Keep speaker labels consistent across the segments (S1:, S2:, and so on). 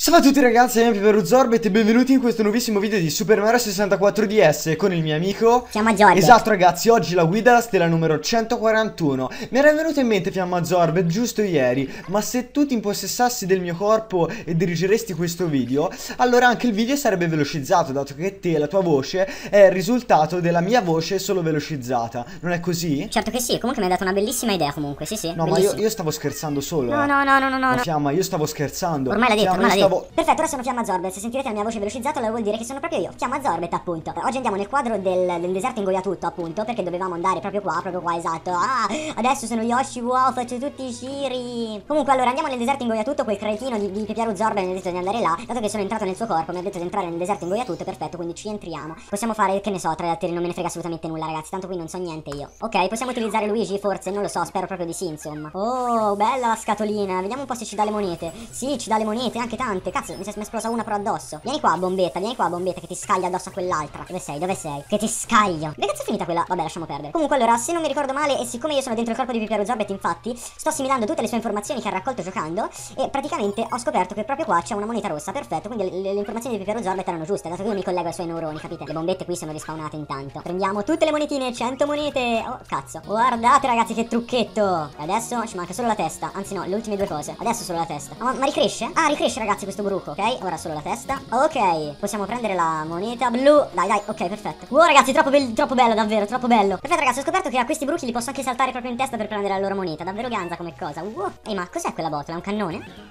S1: Ciao a tutti ragazzi, io sono Zorbet e benvenuti in questo nuovissimo video di Super Mario 64 DS con il mio amico
S2: Fiamma Zorbet.
S1: Esatto ragazzi, oggi la guida alla stella numero 141. Mi era venuto in mente Fiamma Zorbet giusto ieri, ma se tu ti impossessassi del mio corpo e dirigeresti questo video, allora anche il video sarebbe velocizzato, dato che te, la tua voce, è il risultato della mia voce solo velocizzata. Non è così?
S2: Certo che sì, comunque mi hai dato una bellissima idea comunque, sì sì.
S1: No,
S2: bellissimo.
S1: ma io stavo scherzando solo.
S2: No.
S1: Fiamma, io stavo scherzando.
S2: Ormai l'ha detto,
S1: Fiamma,
S2: ormai
S1: io
S2: l'ha
S1: stavo...
S2: Perfetto, ora sono Fiamma Zorbet. Se sentirete la mia voce velocizzata, allora vuol dire che sono proprio io, Fiamma Zorbet appunto. Oggi andiamo nel quadro del deserto in Goiatutto appunto, perché dovevamo andare proprio qua, esatto. Ah, adesso sono Yoshi, wow, faccio tutti i giri. Comunque allora andiamo nel deserto in Goiatutto. Quel cretino di Pepiaro Zorbet mi ha detto di andare là. Dato che sono entrato nel suo corpo, mi ha detto di entrare nel deserto in Goiatutto, perfetto, quindi ci entriamo. Possiamo fare, che ne so, tra gli altri non me ne frega assolutamente nulla ragazzi, tanto qui non so niente io. Ok, possiamo utilizzare Luigi forse, non lo so, spero proprio di sì insomma. Oh, bella la scatolina, vediamo un po' se ci dà le monete. Sì, ci dà le monete, anche tante. Cazzo, mi è esplosa una però addosso. Vieni qua bombetta che ti scaglia addosso a quell'altra. Dove sei? Dove sei? Che ti scaglio. Dove cazzo è finita quella? Vabbè, lasciamo perdere. Comunque allora, se non mi ricordo male, e siccome io sono dentro il corpo di Pepiaro Zorbet, infatti sto assimilando tutte le sue informazioni che ha raccolto giocando, e praticamente ho scoperto che proprio qua c'è una moneta rossa. Perfetto, quindi le informazioni di Pepiaro Zorbet erano giuste, dato che io mi collego ai suoi neuroni, capite? Le bombette qui sono rispawnate intanto. Prendiamo tutte le monetine, 100 monete. Oh cazzo, guardate ragazzi che trucchetto. E adesso ci manca solo la testa. Anzi no, le ultime due cose. Adesso solo la testa. Ma ricresce? Ah, ricresce ragazzi questo buruco, ok? Ora solo la testa. Ok, possiamo prendere la moneta blu. Dai, ok, perfetto. Wow ragazzi, troppo bello, davvero, troppo bello. Perfetto ragazzi, ho scoperto che a questi bruchi li posso anche saltare proprio in testa per prendere la loro moneta. Davvero ganza come cosa. Wow. Ehi, ma cos'è quella botola? È un cannone?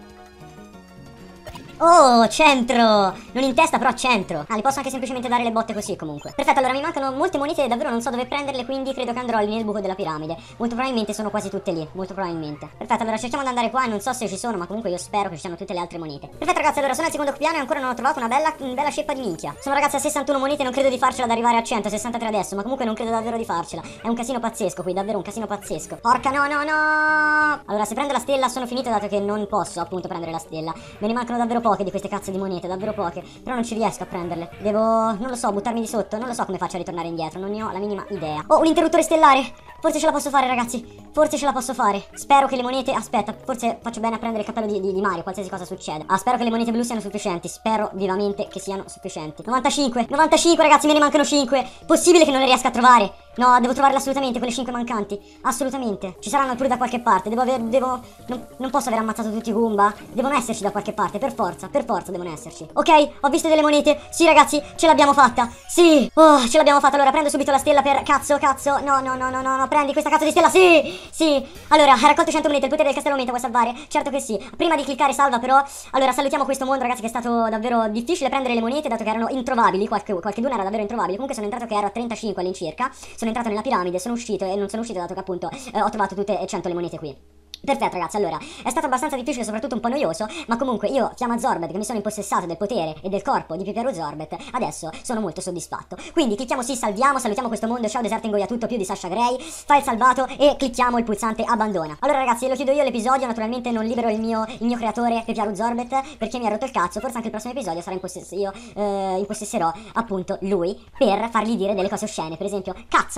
S2: Oh, centro! Non in testa, però centro. Ah, li posso anche semplicemente dare le botte così comunque. Perfetto, allora mi mancano molte monete e davvero non so dove prenderle, quindi credo che andrò lì nel buco della piramide. Molto probabilmente sono quasi tutte lì, molto probabilmente. Perfetto, allora cerchiamo di andare qua, non so se ci sono, ma comunque io spero che ci siano tutte le altre monete. Perfetto ragazzi, allora sono al secondo piano e ancora non ho trovato una bella ceppa di minchia. Sono ragazzi a 61 monete e non credo di farcela ad arrivare a 100, 63 adesso, ma comunque non credo davvero di farcela. È un casino pazzesco qui, davvero un casino pazzesco. Porca no. Allora se prendo la stella sono finito, dato che non posso appunto prendere la stella. Me ne mancano davvero poche di queste cazzo di monete, davvero poche. Però non ci riesco a prenderle. Devo, non lo so, buttarmi di sotto. Non lo so come faccio a ritornare indietro, non ne ho la minima idea. Oh, un interruttore stellare. Forse ce la posso fare ragazzi. Forse ce la posso fare. Spero che le monete, aspetta, forse faccio bene a prendere il cappello di Mario, qualsiasi cosa succeda. Ah, spero che le monete blu siano sufficienti. Spero vivamente che siano sufficienti. 95 ragazzi, me ne mancano 5. Possibile che non le riesca a trovare? No, devo trovarle assolutamente, quelle 5 mancanti. Assolutamente. Ci saranno pure da qualche parte. Non posso aver ammazzato tutti i Goomba. Devono esserci da qualche parte, per forza devono esserci. Ok, ho visto delle monete. Sì ragazzi, ce l'abbiamo fatta. Sì, oh, ce l'abbiamo fatta. Allora prendo subito la stella per... Cazzo. No, prendi questa cazzo di stella. Sì. Allora, hai raccolto 100 monete, il potere del castello meta, vuoi salvare? Certo che sì. Prima di cliccare salva però, allora salutiamo questo mondo ragazzi, che è stato davvero difficile prendere le monete, dato che erano introvabili. Qualcheduna era davvero introvabile. Comunque sono entrato che ero a 35 all'incirca. Sono entrato nella piramide, sono uscito e non sono uscito dato che appunto ho trovato tutte e 100 le monete qui. Perfetto ragazzi, allora, è stato abbastanza difficile, soprattutto un po' noioso, ma comunque io, Fiamma Zorbet, che mi sono impossessato del potere e del corpo di Pepiaro Zorbet, adesso sono molto soddisfatto. Quindi clicchiamo sì, salutiamo questo mondo, ciao deserto in Goiatutto più di Sasha Grey, fai il salvato e clicchiamo il pulsante abbandona. Allora ragazzi, lo chiudo io l'episodio, naturalmente non libero il mio creatore Pepiaro Zorbet, perché mi ha rotto il cazzo. Forse anche il prossimo episodio sarà impossesserò appunto lui per fargli dire delle cose oscene, per esempio, cazzo.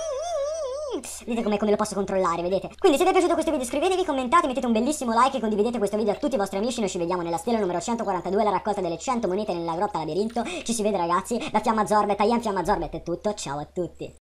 S2: Vedete come lo posso controllare, vedete? Quindi se vi è piaciuto questo video iscrivetevi, commentate, mettete un bellissimo like e condividete questo video a tutti i vostri amici. Noi ci vediamo nella stella numero 142, la raccolta delle 100 monete nella grotta labirinto. Ci si vede ragazzi, la Fiamma Zorbet, I am Fiamma Zorbet è tutto, ciao a tutti.